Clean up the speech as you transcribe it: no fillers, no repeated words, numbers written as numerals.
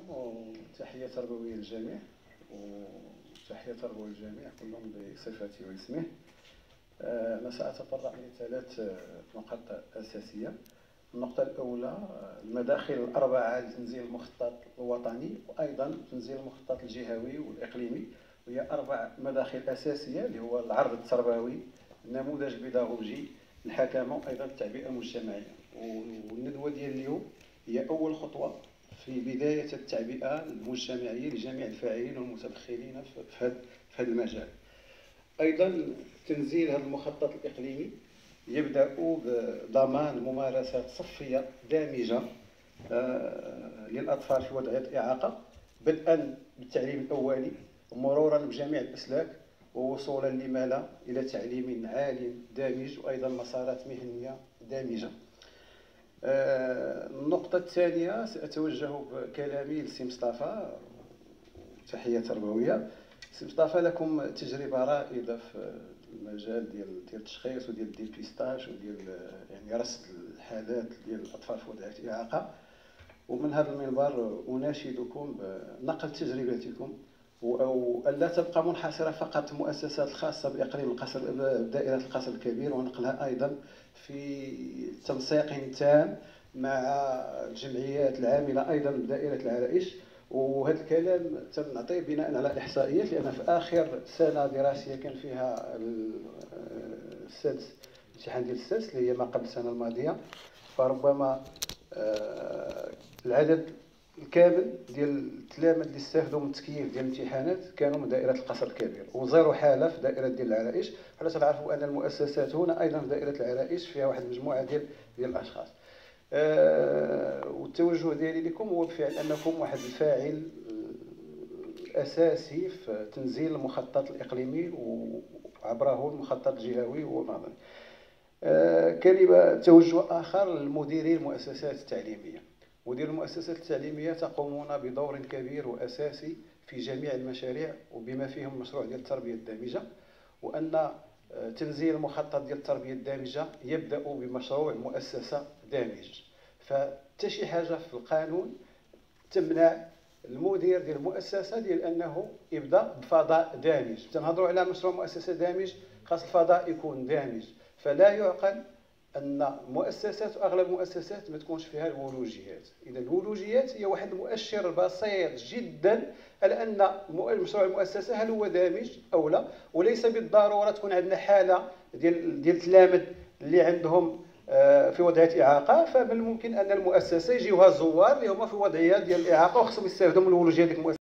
وتحية تربوية للجميع، وتحية تربوية للجميع كلهم بصفته واسمه. أنا سأتطرق لثلاث نقاط أساسية. النقطة الأولى المداخل الأربعة لتنزيل المخطط الوطني وأيضا تنزيل المخطط الجهوي والإقليمي، وهي 4 مداخل أساسية اللي هو العرض التربوي، النموذج البيداغوجي، الحكمة وأيضا التعبئة المجتمعية. والندوة ديال اليوم هي أول خطوة في بداية التعبئة المجتمعية لجميع الفاعلين والمتدخلين في هذا المجال. أيضا تنزيل هذا المخطط الإقليمي يبدأ بضمان ممارسات صفية دامجة للأطفال في وضعية الإعاقة، بدءا بالتعليم الأولي ومرورا بجميع الأسلاك ووصولا لما لا إلى تعليم عال دامج وأيضا مسارات مهنية دامجة. النقطة الثانية سأتوجه بكلامي لسي مصطفى، تحية تربوية. سي مصطفى، لكم تجربة رائدة في المجال ديال التشخيص وديال الديبيستاج وديال يعني رصد الحالات ديال الأطفال في وضعية إعاقة، ومن هذا المنبر أناشدكم بنقل تجربتكم أو ألا تبقى منحصرة فقط المؤسسات الخاصة بإقليم القصر بدائرة القصر الكبير، ونقلها أيضا في تنسيق تام مع الجمعيات العاملة أيضا بدائرة العرائش. وهذا الكلام تنعطيه بناء على إحصائيات، لأن في آخر سنة دراسية كان فيها السادس الامتحان ديال السادس اللي هي ما قبل السنة الماضية، فربما العدد الكامل ديال التلاميذ اللي استافدوا من التكييف ديال الامتحانات كانوا من دائرة القصر الكبير، وزيرو حالة في دائرة ديال العرائش. حتى تعرفوا أن المؤسسات هنا أيضا في دائرة العرائش فيها واحد المجموعة ديال الأشخاص. والتوجه ديالي لكم هو بفعل أنكم واحد الفاعل أساسي في تنزيل المخطط الإقليمي وعبره المخطط الجهوي والوطني. كلمة توجه آخر لمديري المؤسسات التعليمية. مدير المؤسسات التعليمية تقومون بدور كبير وأساسي في جميع المشاريع وبما فيهم المشروع ديال التربية الدامجة، وأن تنزيل المخطط ديال التربية الدامجة يبدأ بمشروع مؤسسة دامج. فحتى شي حاجة في القانون تمنع المدير ديال المؤسسة ديال أنه يبدأ بفضاء دامج. تنهضروا على مشروع مؤسسة دامج، خاص الفضاء يكون دامج. فلا يعقل أن مؤسسات وأغلب المؤسسات ما تكونش فيها الولوجيات. إذا الولوجيات هي واحد المؤشر بسيط جدا على أن مشروع المؤسسة هل هو دامج أو لا، وليس بالضرورة تكون عندنا حالة ديال تلامذ اللي عندهم في وضعية إعاقة، فمن الممكن أن المؤسسة يجيوها زوار اللي هما في وضعية ديال الإعاقة وخصهم يستافدوا من الولوجية ديال المؤسسة.